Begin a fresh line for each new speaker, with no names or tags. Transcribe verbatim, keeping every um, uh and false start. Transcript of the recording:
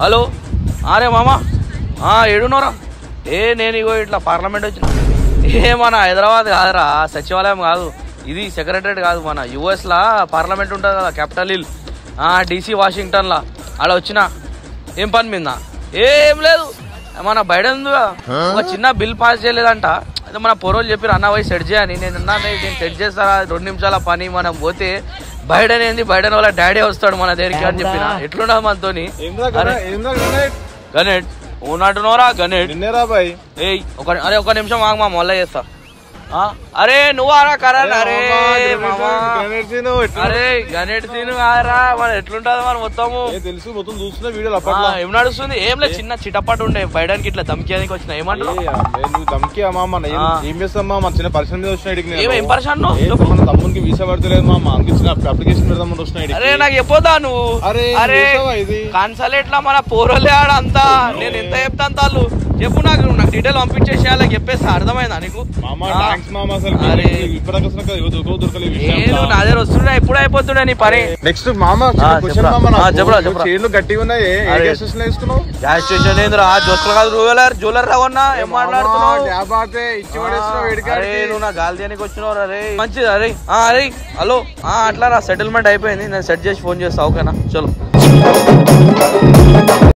Hello అరే మామా ఏడున్నోరా? ఏ నేను ఇగో ఇట్లా పార్లమెంట్ వచ్చిన. ఏ మన హైదరాబాద్ కాదురా, సచివాలయం కాదు ఇది, సెక్రటరేట్ కాదు, మన యూఎస్లా పార్లమెంట్ ఉంటుంది కదా, క్యాపిటల్ హిల్, డీసీ వాషింగ్టన్లా. ఆడ వచ్చిన. ఏం పని మీద? ఏం లేదు, మన బైడెన్ ఒక చిన్న బిల్ పాస్ చేయలేదంట. అయితే మన పొరోలు చెప్పారు అన్న పోయి సెట్ చేయని. నేను అన్నా నేను సెట్ చేస్తారా, రెండు నిమిషాల పని. మనం పోతే బైడెన్ ఏంది, బైడెన్ వాళ్ళ డాడీ వస్తాడు మన దగ్గరికి అని చెప్పిన. ఎట్లుండదు మనతోని గణేట్ ఉన్నట్టునోరా గణేట్. ఏ ఒక అరే ఒక నిమిషం ఆగమా, మళ్ళీ చేస్తా. అరే నువ్వు ఆరా కరణ్. అరే అరే గణేట్ సీను ఆరా, మన ఎట్లుంటది మన మొత్తము
తెలుసు, మొత్తం చూస్తున్నా వీడియోలు.
ఏం నడుస్తుంది? ఏం లేదు, చిన్న చిటపాటు ఉండే బయడానికి ఇట్లా ధమ్కియానికి వచ్చిన. ఏమంటారు
ధమ్కి అమ్మా? ఏం చేస్తామా, మన చిన్న పరిశ్రమ మీద వచ్చిన.
ఏం పరిశ్రమ?
మన తమ్మునికి వీసా పడతలేదు మా అందించిన అప్లికేషన్ పెడదామని వస్తున్నాయి.
అరే నాకు చెప్పొద్దా నువ్వు? అరే కాన్సలేట్ లా మన పోరలే ఆడ అంతా. నేను ఎంత చెప్తా అంత వాళ్ళు చెప్పు, నాకు నాకు డీటెయిల్ పంపించేసి వాళ్ళకి చెప్పేస్తా. అర్థమైందా నీకు? నా దగ్గర వస్తుండే, ఎప్పుడు అయిపోతుండే నీ పని.
నెక్స్ట్ మామ గట్టిగా ఉన్నాయి. గ్యాస్
స్టేషన్ ఏంద్రా? జోస్కర్ కాదు, రూవెలర్ జ్యువెలర్ రావన్నా. ఏం మాట్లాడుతున్నావు? నువ్వు నా గాలి దేనికి వచ్చినావు? అరే మంచిది. అరే అరే హలో అట్లా రా, సెటిల్మెంట్ అయిపోయింది. నేను సెట్ చేసి ఫోన్ చేస్తా, ఓకేనా? చలో.